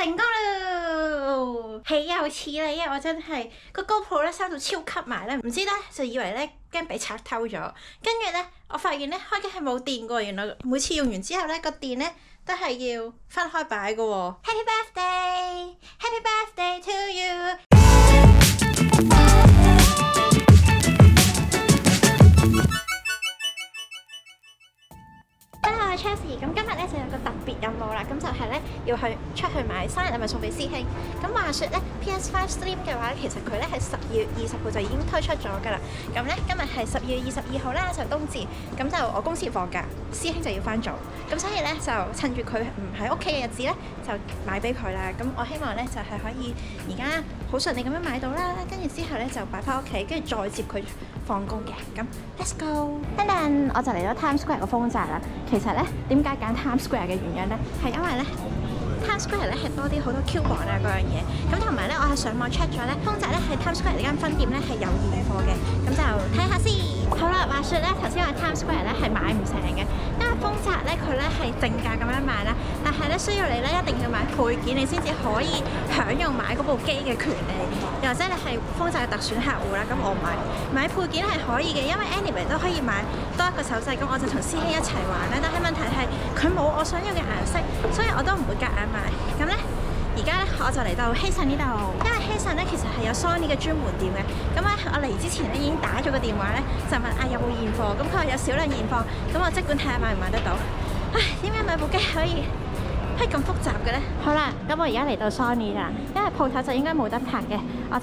成功啦！豈有此理啊！我真係個 GoPro 咧收到超級埋咧，唔知咧就以為咧驚俾賊偷咗，跟住咧我發現咧開機係冇電㗎，原來每次用完之後咧個電咧都係要分開擺㗎喎。Happy birthday, Happy birthday to you！Chelsea， 咁今日咧就有個特別任務啦，咁就係咧要出去買生日禮物送俾師兄。咁話說咧 PS5 Slim 嘅話咧，其實佢咧係12月20號就已經推出咗㗎啦。咁咧今日係12月22號啦，就冬至，咁就我公司放假，師兄就要返早，咁所以咧就趁住佢唔喺屋企嘅日子咧，就買俾佢啦。咁我希望咧就係可以而家好順利咁樣買到啦，跟住之後咧就擺返屋企，跟住再接佢放工嘅。咁 Let's go！ 等陣我就嚟咗 Times Square 個豐澤啦。其實咧點解揀 Times Square 嘅原因咧，係因為咧 Times Square 咧係多啲好多 coupon 啊嗰樣嘢，咁同埋咧我係上網 check 咗咧，豐澤咧喺 Times Square 呢間分店咧係有現貨嘅，咁就睇下先。好啦，話說咧頭先話 Times Square 咧係買唔成嘅，因為豐澤咧佢咧係正價咁樣賣啦，但係咧需要你咧一定要買配件，你先至可以享用買嗰部機嘅權利，又或者你係豐澤嘅特選客戶啦，咁我買配件係可以嘅，因為 anyway 都可以買多一個手掣，咁我就同師兄一齊玩啦。但係問題係佢冇我想要嘅顏色，所以我都唔會夾硬買。咁咧而家咧我就嚟到希慎呢度，因為希慎咧其實係有 Sony 嘅專門店嘅。咁咧我嚟之前咧已經打咗個電話咧，就問有冇現貨，咁佢話有少量現貨，咁我即管睇下買唔買得到。唉，點解買部機可以咁複雜嘅咧？好啦，咁我而家嚟到 Sony 啦，因為鋪頭就應該冇得拍嘅，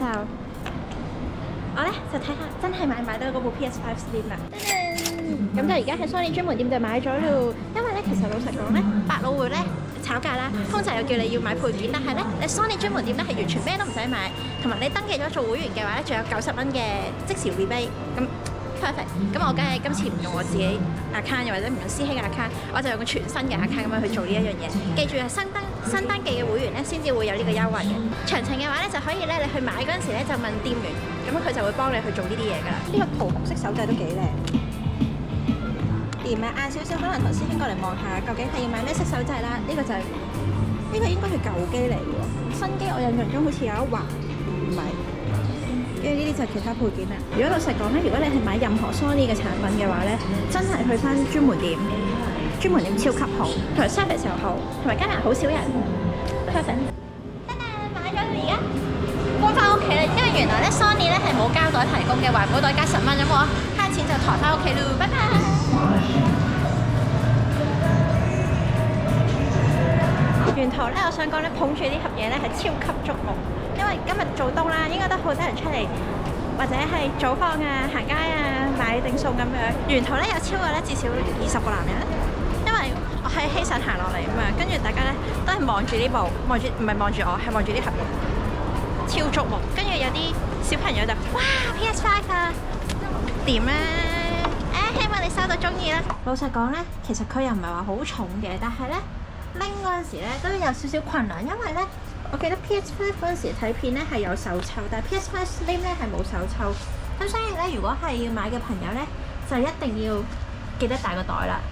我咧就睇下真係買唔買到嗰部 PS5 Slim 啦。咁就而家喺 Sony 專門店就買咗咯。因為咧其實老實講咧，百老匯咧炒價啦，豐澤又叫你要買配件，但係咧你 Sony 專門店咧係完全咩都唔使買，同埋你登記咗做會員嘅話咧，仲有90蚊嘅即時 rebate， 咁 perfect。咁我梗係今次唔用我自己 account， 又或者唔用師兄嘅 account， 我就用個全新嘅 account 咁樣去做呢一樣嘢。記住係新登記嘅會員咧，先至會有呢個優惠嘅。詳情嘅話咧，就可以咧你去買嗰陣時咧就問店員，咁佢就會幫你去做呢啲嘢㗎啦。呢個桃紅色手掣都幾靚。晏少少可能同師兄過嚟望下，究竟係要買咩色手掣啦？呢個就係呢個應該係舊機嚟嘅喎，新機我印象中好似有一環，唔係。跟住呢啲就係其他配件啦。如果老實講咧，如果你係買任何 Sony 嘅產品嘅話咧，真係去翻專門店超級好，同埋 service 又好，同埋加埋好少人。perfect。得啦，買咗啦而家，搬翻屋企啦，因為原來咧 Sony 咧係冇膠袋提供嘅，環保袋加10蚊，咁我慳錢就抬翻屋企咯，拜拜。沿途咧，我想講咧，捧住呢盒嘢咧係超級矚目，因為今日做冬啦，應該都好多人出嚟，或者係早放啊、行街啊、買定餸咁樣。沿途咧有超過咧至少20個男人，因為我喺希慎行落嚟啊嘛，跟住大家咧都係望住呢部，唔係望住我，係望住呢盒嘢，超矚目。跟住有啲小朋友就哇 PS5 啊，掂啦！希望你收到中意啦。老實講咧，其實佢又唔係話好重嘅，但係咧拎嗰陣時咧都有少少困難，因為咧我記得 PS5 嗰陣時睇片咧係有手抽，但係 PS5 Slim 咧係冇手抽，咁所以咧如果係要買嘅朋友咧就一定要記得帶個袋啦。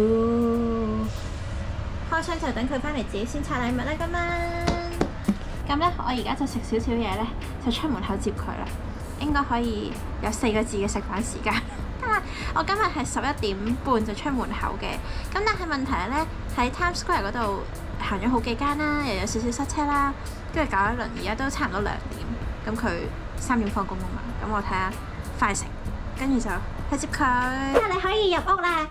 開箱就等佢翻嚟自己先拆禮物啦，咁啊。咁咧我而家就食少少嘢咧，就出門口接佢啦。應該可以有4個字嘅食飯時間。我今日係11點半就出門口嘅，咁但係問題咧喺 Times Square 嗰度行咗好幾間啦，又有少少塞車啦，跟住搞一輪，而家都差唔多2點，咁佢3點放工啊嘛，咁我睇下快成，跟住就去接佢。你可以入屋啦。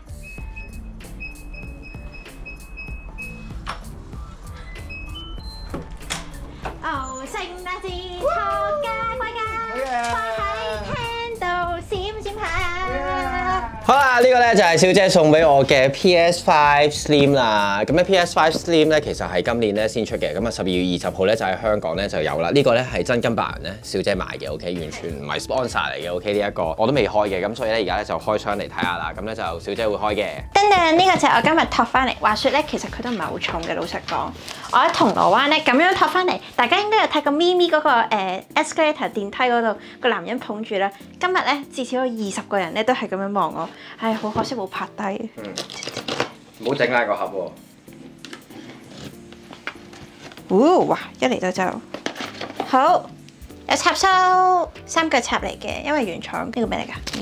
哦，聖誕節托家歸家，放喺廳度閃閃下。 好啦，呢個咧就係小姐送俾我嘅 PS5 Slim 啦。咁咧 PS5 Slim 咧其實係今年咧先出嘅，咁啊12月20號咧就喺香港咧就有啦。呢個咧係真金白銀咧，小姐買嘅 ，OK， 完全唔係 sponsor 嚟嘅 ，OK， 呢一個我都未開嘅，咁所以咧而家咧就開箱嚟睇下啦。咁咧就小姐會開嘅。噔噔，呢個就係我今日托翻嚟。話說咧，其實佢都唔係好重嘅，老實講。我喺銅鑼灣咧咁樣托翻嚟，大家應該有睇過咪咪嗰個escalator 電梯嗰度個男人捧住啦。今日咧至少有20個人咧都係咁樣望我，係好可惜冇拍低。唔好整爛個盒喎。 哇！一嚟到就好有插蘇三腳插嚟嘅，因為原廠呢個咩嚟㗎？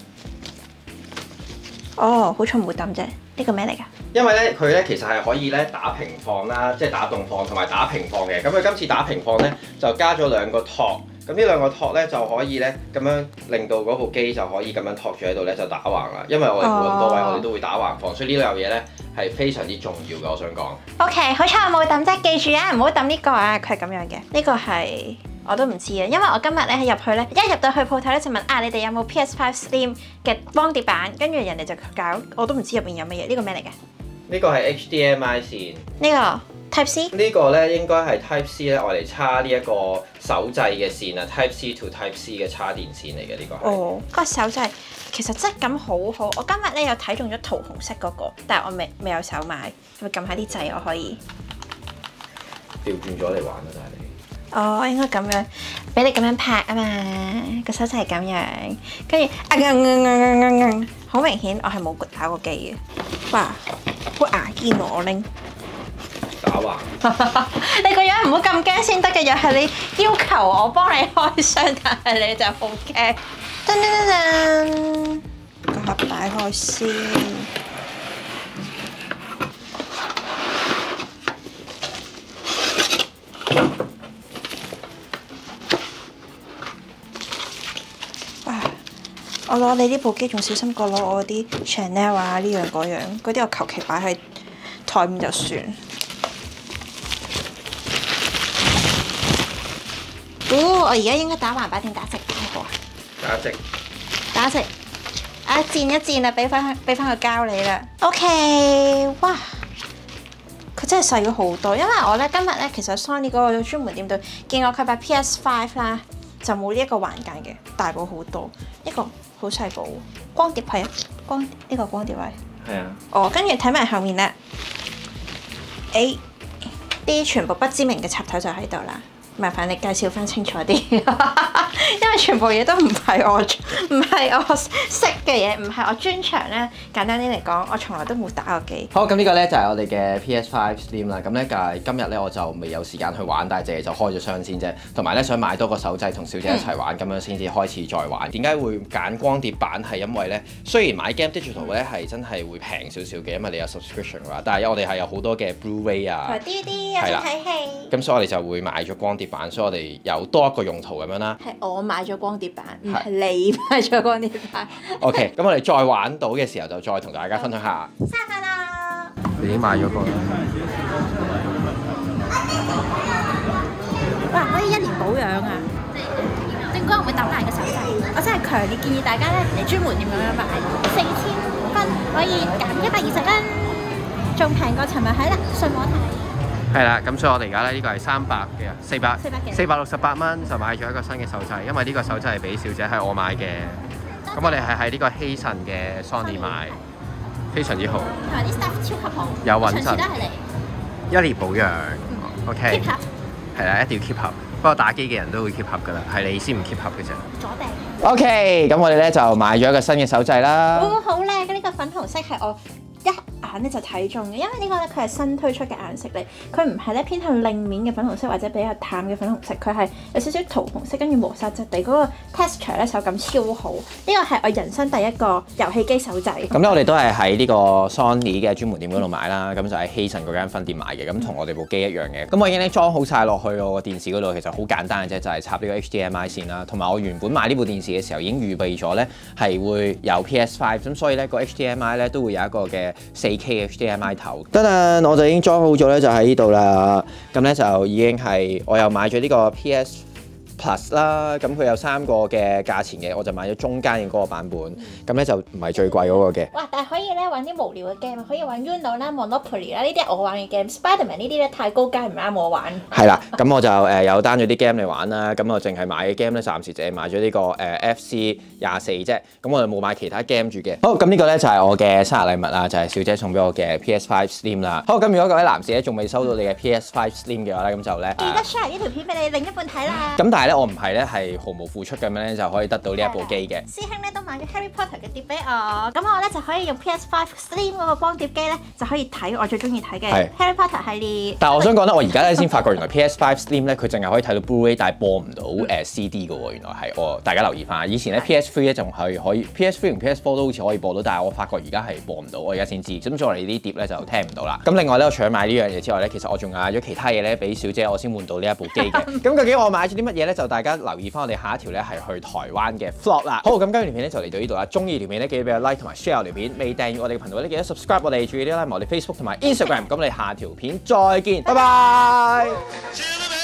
哦，好彩冇抌啫。呢個咩嚟㗎？ 因為咧，佢咧其實係可以咧打平放啦，即係打棟放同埋打平放嘅。咁佢今次打平放咧就加咗兩個托，咁呢兩個托咧就可以咧咁樣令到嗰部機就可以咁樣托住喺度咧就打橫啦。因為我哋冇咁多位，我哋都會打橫放，所以呢樣嘢咧係非常之重要嘅。我想講。 OK， 好彩我冇抌啫，記住啊，唔好抌呢個啊，佢係咁樣嘅。呢個係。我都唔知啊，因為我今日咧入去咧，一入到去鋪頭咧就問啊，你哋有冇 PS5 Slim 嘅光碟版？跟住人哋就搞，我都唔知入邊有乜嘢。呢個咩嚟嘅？ 呢個係 HDMI 線。 呢個 Type C。 呢個咧應該係 Type C 咧，我嚟插呢一個手掣嘅線啊 ，Type C to Type C 嘅插電線嚟嘅呢個係。 哦，個手掣其實質感好好，我今日咧有睇中咗桃紅色嗰個，但係我未有手買，咪撳下啲掣我可以。 調轉咗嚟玩啊，但係你。 哦，應該咁樣，俾你咁樣拍啊嘛，個手掣係咁樣，跟住好明顯我係冇打過機嘅，哇，好牙堅喎我拎， 打橫。 你個樣唔好咁驚先得嘅，又係你要求我幫你開箱，但係你就好驚。噔噔噔噔，個盒擺開先。我攞你呢部機仲小心過攞我啲 Chanel 啊，呢樣嗰樣，嗰啲我求其擺喺台面就算。我而家應該打橫擺定打直擺好啊？ 打直。 打直。啊，墊一墊啦，俾翻個膠你啦。OK， 哇！佢真係細咗好多，因為我咧今日咧其實 Sony 嗰個專門店度見過佢把 PS5 啦，就冇呢一個環間嘅，大部好多，一個。好細部，光碟係啊，呢個光碟位。係啊。哦，跟住睇埋後面咧，啲全部不知名嘅插頭就喺度啦。麻煩你介紹翻清楚啲，因為全部嘢都唔係我識嘅嘢，唔係我專長咧。簡單啲嚟講，我從來都冇打過機。 好，咁呢個咧就係我哋嘅 PS5 Slim 啦。咁咧但係今日咧我就未有時間去玩，但係淨係就開咗箱先啫。同埋咧想買多個手掣同小姐一齊玩，咁樣先至開始再玩。點解會揀光碟版？係因為咧雖然買 Game Digital 咧係真係會平少少嘅，因為你有 subscription 嘅話，但係我哋係有好多嘅 Blu-ray 啊， DVD 啊，睇戲。 咁所以我哋就會買咗光碟版，所以我哋有多一個用途咁樣啦。 係我買咗光碟版，唔係你買咗光碟版。 OK， 咁我哋再玩到嘅時候就再同大家分享下。 生日快樂！ 你已經買咗個啦。 哇！可以1年保養啊！應該唔會抌爛個手掣。我真係強烈建議大家咧嚟專門店咁樣買，4000蚊可以減120蚊，仲平過尋日喺信和睇。 係啦，咁所以我哋而家咧呢個係468蚊就買咗一個新嘅手掣，因為呢個手掣係俾小姐係我買嘅。咁我哋係喺呢個希慎嘅 Sony 買，非常之好。同埋啲 staff 超級好，有穩陣。都係嚟1年保養。OK。keep 合。係啦，一定要 keep 合。不過打機嘅人都會 keep 合㗎啦，係你先唔 keep 合嘅啫。左定。OK，咁我哋咧就買咗一個新嘅手掣啦。 好靚嘅呢個粉紅色係我一眼咧就睇中嘅，因為呢個咧佢係新推出嘅顏色嚟，佢唔係咧偏向亮面嘅粉紅色或者比較淡嘅粉紅色，佢係有少少桃紅色，跟住磨砂質地，嗰個 texture 咧手感超好。呢個係我人生第一個遊戲機手掣。咁咧我哋都係喺呢個 Sony 嘅專門店嗰度買啦，咁就喺希慎嗰間分店買嘅，咁同我哋部機一樣嘅。咁我已經咧裝好晒落去我個電視嗰度，其實好簡單嘅啫，就係插呢個 HDMI 線啦。同埋我原本買呢部電視嘅時候已經預備咗咧係會有 PS5，咁所以咧個 HDMI 咧都會有一個嘅4K HDMI 頭。得啦，我就已經裝好咗咧，就喺呢度啦。咁咧就已經係我又買咗呢個 PS Plus 啦，咁佢有3個嘅價錢嘅，我就買咗中間嘅嗰個版本，咁咧就唔係最貴嗰個嘅。 哇！但係可以咧玩啲無聊嘅 game，可以玩 Uno 啦、Monopoly 啦，呢啲係我玩嘅 game。Spiderman 呢啲咧太高階唔啱我玩。係啦，咁我就有 down 咗啲 game 嚟玩啦，咁我淨係買嘅 game 咧，暫時淨係買咗呢個FC24啫，咁我就冇買其他 game 住嘅。好，咁呢個咧就係我嘅生日禮物啦，就係小姐送俾我嘅 PS5 Slim 啦。好，咁如果各位男士咧仲未收到你嘅 PS5 Slim 嘅話咧，咁就咧記得 share 呢條片俾你另一半睇啦。 咁但係咧我唔係咧係毫無付出咁樣咧就可以得到呢一部機嘅。 師兄咧都買買咗 Harry Potter 嘅碟俾我，咁我咧就可以用 PS5 Slim 嗰個光碟機咧，就可以睇我最中意睇嘅 Harry Potter 系列。 但係我想講咧，我而家咧先發覺原來 PS5 Slim 咧佢淨係可以睇到 Blu-ray，但係播唔到CD 嘅喎。原來係大家留意翻。以前咧 PS3 咧仲係可以 PS3 同 PS4 都好似可以播到，但係我發覺而家係播唔到，我而家先知。咁所以我哋啲碟咧就聽唔到啦。咁另外咧，我除咗買呢樣嘢之外咧，其實我仲買咗其他嘢咧俾小姐，我先換到呢一部機嘅。咁究竟我買咗啲乜嘢咧？就大家留意翻我哋下一條咧係去台灣嘅 vlog 啦。好，咁今條片咧就嚟到呢度啦。中意條片咧記得俾個 like 同埋 share 條片。未訂閱我哋嘅頻道咧記得 subscribe 我哋，注意啲啦，我哋 Facebook 同埋 Instagram。咁我哋下條片再見，拜拜。